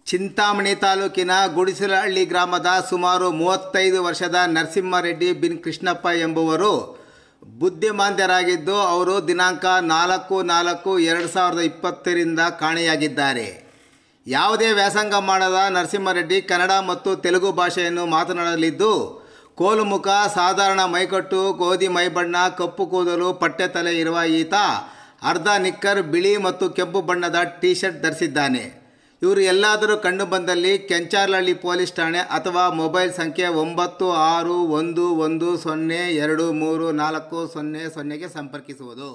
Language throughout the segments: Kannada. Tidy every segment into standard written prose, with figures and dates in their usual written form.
ಚಿಂತಾಮಣಿ ತಾಲೂಕಿನ ಗುಡಿಸಲಹಳ್ಳಿ ಗ್ರಾಮದ ಸುಮಾರು 35 ವರ್ಷದ ನರಸಿಂಹರೆಡ್ಡಿ ಬಿನ್ ಕೃಷ್ಣಪ್ಪ ಎಂಬುವರು ಬುದ್ಧಿಮಾಂದ್ಯರಾಗಿದ್ದು ಅವರು ದಿನಾಂಕ 4/4/2020ರಿಂದ ಕಾಣೆಯಾಗಿದ್ದಾರೆ. ಯಾವುದೇ ವ್ಯಾಸಂಗ ಮಾಡದ ನರಸಿಂಹರೆಡ್ಡಿ ಕನ್ನಡ ಮತ್ತು ತೆಲುಗು ಭಾಷೆಯನ್ನು ಮಾತನಾಡಲಿದ್ದು, ಕೋಲು ಮುಖ, ಸಾಧಾರಣ ಮೈಕಟ್ಟು, ಗೋಧಿ ಮೈಬಣ್ಣ, ಕಪ್ಪು ಕೂದಲು, ಪಟ್ಟೆ ತಲೆ ಇರುವ ಈತ ಅರ್ಧ ನಿಕ್ಕರ್, ಬಿಳಿ ಮತ್ತು ಕೆಂಪು ಬಣ್ಣದ ಟೀ ಶರ್ಟ್ ಧರಿಸಿದ್ದಾನೆ. ಇವರು ಎಲ್ಲಾದರೂ ಕಂಡು ಬಂದಲ್ಲಿ ಕೆಂಚಾರ್ಲಹಳ್ಳಿ ಪೊಲೀಸ್ ಠಾಣೆ ಅಥವಾ ಮೊಬೈಲ್ ಸಂಖ್ಯೆ 9611023400ಗೆ ಸಂಪರ್ಕಿಸುವುದು.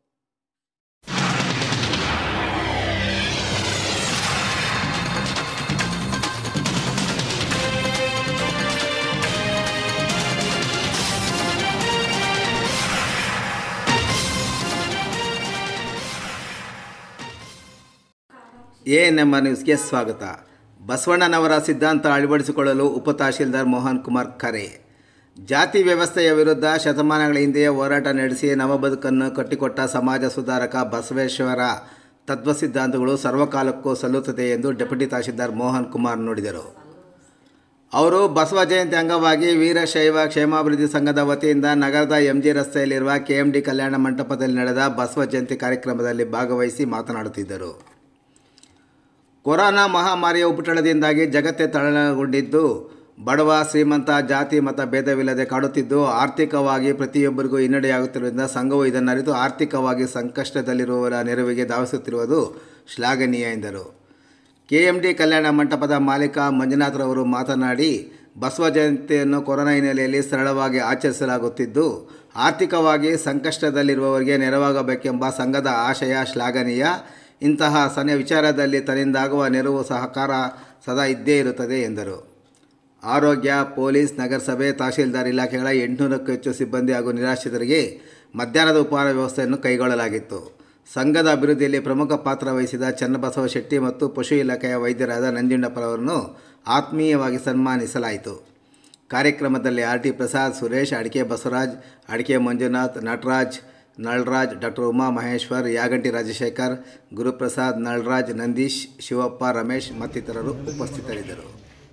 ANMR ನ್ಯೂಸ್ಗೆ ಸ್ವಾಗತ. ಬಸವಣ್ಣನವರ ಸಿದ್ಧಾಂತ ಅಳವಡಿಸಿಕೊಳ್ಳಲು ಉಪ ತಹಶೀಲ್ದಾರ್ ಮೋಹನ್ ಕುಮಾರ್ ಕರೆ. ಜಾತಿ ವ್ಯವಸ್ಥೆಯ ವಿರುದ್ಧ ಶತಮಾನಗಳ ಹಿಂದೆಯೇ ಹೋರಾಟ ನಡೆಸಿ ನವಬದುಕನ್ನು ಕಟ್ಟಿಕೊಟ್ಟ ಸಮಾಜ ಸುಧಾರಕ ಬಸವೇಶ್ವರ ತತ್ವ ಸಿದ್ಧಾಂತಗಳು ಸರ್ವಕಾಲಕ್ಕೂ ಸಲ್ಲುತ್ತದೆ ಎಂದು ಡೆಪ್ಯೂಟಿ ತಹಶೀಲ್ದಾರ್ ಮೋಹನ್ ಕುಮಾರ್ ನುಡಿದರು. ಅವರು ಬಸವ ಜಯಂತಿ ಅಂಗವಾಗಿ ವೀರಶೈವ ಕ್ಷೇಮಾಭಿವೃದ್ಧಿ ಸಂಘದ ವತಿಯಿಂದ ನಗರದ MG ರಸ್ತೆಯಲ್ಲಿರುವ KMD ಕಲ್ಯಾಣ ಮಂಟಪದಲ್ಲಿ ನಡೆದ ಬಸವ ಜಯಂತಿ ಕಾರ್ಯಕ್ರಮದಲ್ಲಿ ಭಾಗವಹಿಸಿ ಮಾತನಾಡುತ್ತಿದ್ದರು. ಕೊರೋನಾ ಮಹಾಮಾರಿಯ ಉಪಟಳದಿಂದಾಗಿ ಜಗತ್ತೇ ತಲ್ಲಣಗೊಂಡಿದ್ದು, ಬಡವ ಶ್ರೀಮಂತ ಜಾತಿ ಮತ ಭೇದವಿಲ್ಲದೆ ಕಾಡುತ್ತಿದ್ದು, ಆರ್ಥಿಕವಾಗಿ ಪ್ರತಿಯೊಬ್ಬರಿಗೂ ಹಿನ್ನಡೆಯಾಗುತ್ತಿರುವುದರಿಂದ ಸಂಘವು ಇದನ್ನು ಅರಿತು ಆರ್ಥಿಕವಾಗಿ ಸಂಕಷ್ಟದಲ್ಲಿರುವವರ ನೆರವಿಗೆ ಧಾವಿಸುತ್ತಿರುವುದು ಶ್ಲಾಘನೀಯ ಎಂದರು. KMD ಕಲ್ಯಾಣ ಮಂಟಪದ ಮಾಲೀಕ ಮಂಜುನಾಥ್ರವರು ಮಾತನಾಡಿ, ಬಸವ ಜಯಂತಿಯನ್ನು ಕೊರೋನಾ ಹಿನ್ನೆಲೆಯಲ್ಲಿ ಸರಳವಾಗಿ ಆಚರಿಸಲಾಗುತ್ತಿದ್ದು, ಆರ್ಥಿಕವಾಗಿ ಸಂಕಷ್ಟದಲ್ಲಿರುವವರಿಗೆ ನೆರವಾಗಬೇಕೆಂಬ ಸಂಘದ ಆಶಯ ಶ್ಲಾಘನೀಯ. ಇಂತಹ ವಿಚಾರದಲ್ಲಿ ತನ್ನಿಂದಾಗುವ ನೆರವು ಸಹಕಾರ ಸದಾ ಇದ್ದೇ ಇರುತ್ತದೆ ಎಂದರು. ಆರೋಗ್ಯ, ಪೊಲೀಸ್, ನಗರಸಭೆ, ತಹಶೀಲ್ದಾರ್ ಇಲಾಖೆಗಳ 800ಕ್ಕೂ ಹೆಚ್ಚು ಸಿಬ್ಬಂದಿ ಹಾಗೂ ನಿರಾಶ್ರಿತರಿಗೆ ಮಧ್ಯಾಹ್ನದ ಉಪಹಾರ ವ್ಯವಸ್ಥೆಯನ್ನು ಕೈಗೊಳ್ಳಲಾಗಿತ್ತು. ಸಂಘದ ಅಭಿವೃದ್ಧಿಯಲ್ಲಿ ಪ್ರಮುಖ ಪಾತ್ರ ವಹಿಸಿದ ಚನ್ನಬಸವ ಶೆಟ್ಟಿ ಮತ್ತು ಪಶು ಇಲಾಖೆಯ ವೈದ್ಯರಾದ ನಂಜುಂಡಪ್ಪರವರನ್ನು ಆತ್ಮೀಯವಾಗಿ ಸನ್ಮಾನಿಸಲಾಯಿತು. ಕಾರ್ಯಕ್ರಮದಲ್ಲಿ RT ಪ್ರಸಾದ್, ಸುರೇಶ್, ಅಡಿಕೆ ಬಸವರಾಜ್, ಅಡಿಕೆ ಮಂಜುನಾಥ್, ನಟರಾಜ್, ನಳರಾಜ್, ಡಾಕ್ಟರ್ ಉಮಾ ಮಹೇಶ್ವರ್, ಯಾಗಂಟಿ ರಾಜಶೇಖರ್, ಗುರುಪ್ರಸಾದ್, ನಳರಾಜ್, ನಂದೀಶ್, ಶಿವಪ್ಪ, ರಮೇಶ್ ಮತ್ತಿತರರು ಉಪಸ್ಥಿತರಿದ್ದರು.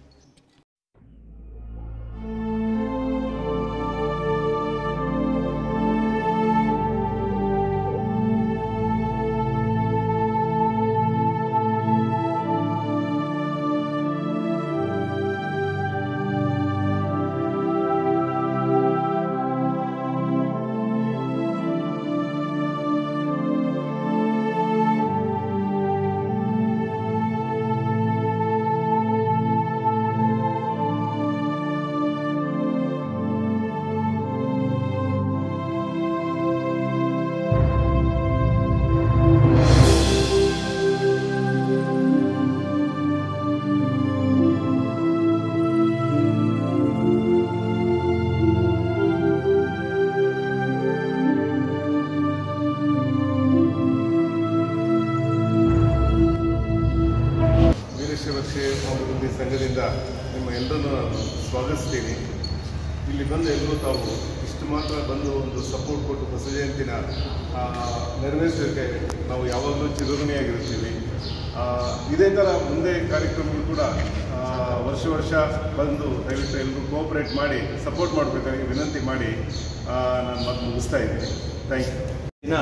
ಅಭಿವೃದ್ಧಿ ಸಂಘದಿಂದ ನಿಮ್ಮ ಎಲ್ಲರನ್ನು ಸ್ವಾಗತಿಸ್ತೀನಿ. ಇಲ್ಲಿ ಬಂದು ಎಲ್ಲರೂ ತಾವು ಇಷ್ಟು ಮಾತ್ರ ಬಂದು ಒಂದು ಸಪೋರ್ಟ್ ಕೊಟ್ಟು ಬಸವ ಜಯಂತಿನ ನೆರವೇರಿಸೋಕ್ಕೆ ನಾವು ಯಾವಾಗಲೂ ಚಿರಋಣಿಯಾಗಿರ್ತೀವಿ. ಇದೇ ಥರ ಮುಂದೆ ಕಾರ್ಯಕ್ರಮಗಳು ಕೂಡ ವರ್ಷ ಬಂದು ದಯವಿಟ್ಟು ಎಲ್ಲರೂ ಕೋಆಪರೇಟ್ ಮಾಡಿ ಸಪೋರ್ಟ್ ಮಾಡಬೇಕಾಗಿ ವಿನಂತಿ ಮಾಡಿ ನಾನು ಮಾತು ಮುಗಿಸ್ತಾ ಇದ್ದೀನಿ. Thank you. ದಿನ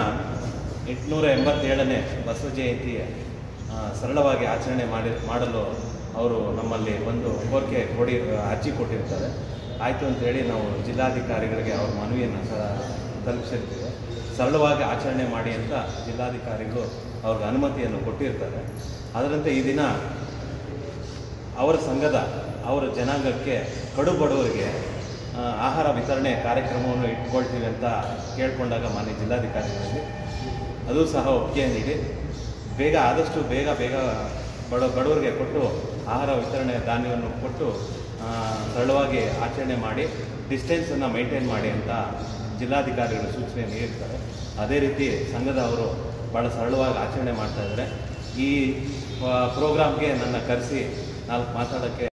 887ನೇ ಬಸವ ಜಯಂತಿ ಸರಳವಾಗಿ ಆಚರಣೆ ಮಾಡಲು ಅವರು ನಮ್ಮಲ್ಲಿ ಒಂದು ಅರ್ಜಿ ಕೊಟ್ಟಿರ್ತಾರೆ. ಆಯಿತು ಅಂತೇಳಿ ನಾವು ಜಿಲ್ಲಾಧಿಕಾರಿಗಳಿಗೆ ಅವ್ರ ಮನವಿಯನ್ನು ತಲುಪಿಸಿರ್ತೀವಿ. ಸರಳವಾಗಿ ಆಚರಣೆ ಮಾಡಿ ಅಂತ ಜಿಲ್ಲಾಧಿಕಾರಿಗಳು ಅವ್ರಿಗೆ ಅನುಮತಿಯನ್ನು ಕೊಟ್ಟಿರ್ತಾರೆ. ಅದರಂತೆ ಈ ದಿನ ಅವರ ಸಂಘದ ಅವರ ಜನಾಂಗಕ್ಕೆ ಕಡು ಬಡವರಿಗೆ ಆಹಾರ ವಿತರಣೆ ಕಾರ್ಯಕ್ರಮವನ್ನು ಇಟ್ಕೊಳ್ತೀವಿ ಅಂತ ಕೇಳಿಕೊಂಡಾಗ ಮಾನ್ಯ ಜಿಲ್ಲಾಧಿಕಾರಿಗಳಲ್ಲಿ ಅದು ಸಹ ಒಪ್ಪಿಗೆ ನೀಡಿ ಆದಷ್ಟು ಬೇಗ ಬಡವರಿಗೆ ಕೊಟ್ಟು ಆಹಾರ ವಿತರಣೆ ಧಾನ್ಯವನ್ನು ಕೊಟ್ಟು ಸರಳವಾಗಿ ಆಚರಣೆ ಮಾಡಿ ಡಿಸ್ಟೆನ್ಸನ್ನು ಮೇಂಟೈನ್ ಮಾಡಿ ಅಂತ ಜಿಲ್ಲಾಧಿಕಾರಿಗಳು ಸೂಚನೆ ನೀಡಿರ್ತಾರೆ. ಅದೇ ರೀತಿ ಸಂಘದವರು ಭಾಳ ಸರಳವಾಗಿ ಆಚರಣೆ ಮಾಡ್ತಾಯಿದ್ದಾರೆ. ಈ ಪ್ರೋಗ್ರಾಮ್ಗೆ ನನ್ನ ಕರೆಸಿ 4 ಮಾತಾಡೋಕ್ಕೆ